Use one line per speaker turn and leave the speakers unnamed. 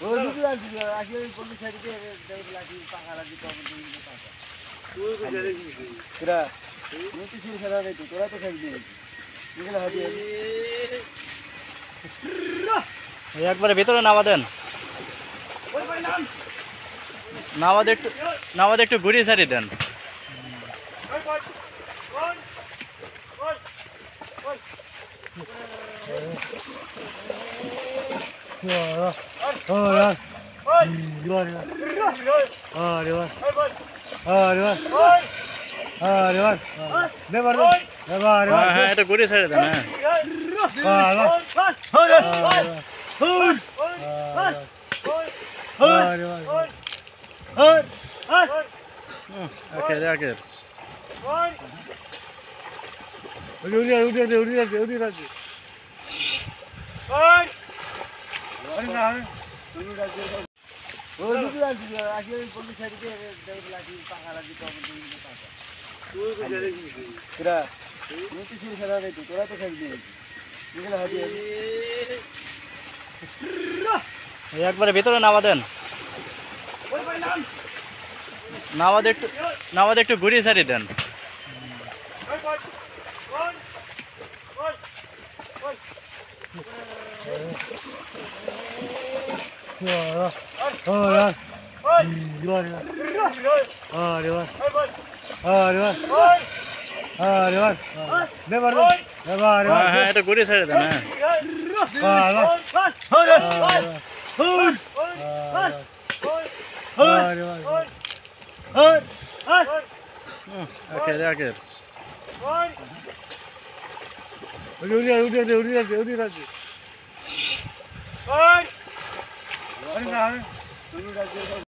ওই দুটো আনছি আসি ওই পল্লী সাইডে লাঠি পাখা লাঠি কবর দিয়ে দিতে পাকা তুই তো জানিস তোরা তুই তো শুরু করা রে তোরা তো খাবি এগুলো হাঁটি
একবারে ভিতরে নামা দেন। নামাতে একটু ঘুরিয়ে ছাড়িয়ে দেন। হ্যাঁ এটা ঘুরিয়ে ছাড়িয়ে দেন।
ওই দুটো আনছি আসি ওই পল্লী সাইডে লাঠি পাখা লাঠি কবর দিয়ে দিতে পাকা তুই তো জানিস তোরা তুই তো শুরু করা রে তোরা তো খাবি এগুলো হাঁটি
একবারে ভিতরে নামা দেন। নামাতে একটু ঘুরিয়ে ছাড়িয়ে দেন। হ্যাঁ এটা ঘুরিয়ে ছাড়িয়ে দেন।
হ্যাঁ